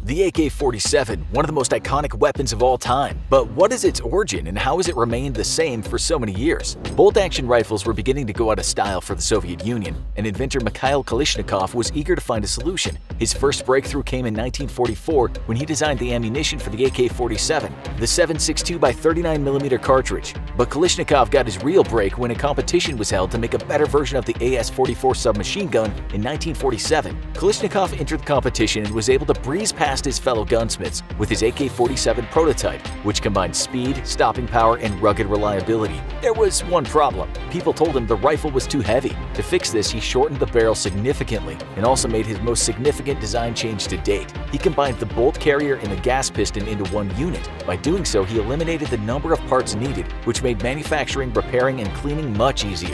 The AK-47, one of the most iconic weapons of all time. But what is its origin and how has it remained the same for so many years? Bolt-action rifles were beginning to go out of style for the Soviet Union, and inventor Mikhail Kalashnikov was eager to find a solution. His first breakthrough came in 1944 when he designed the ammunition for the AK-47, the 7.62 by 39mm cartridge. But Kalashnikov got his real break when a competition was held to make a better version of the AS-44 submachine gun in 1947. Kalashnikov entered the competition and was able to breeze past his fellow gunsmiths with his AK-47 prototype, which combined speed, stopping power, and rugged reliability. There was one problem. People told him the rifle was too heavy. To fix this, he shortened the barrel significantly and also made his most significant design change to date. He combined the bolt carrier and the gas piston into one unit. By doing so, he eliminated the number of parts needed, which made manufacturing, repairing, and cleaning much easier.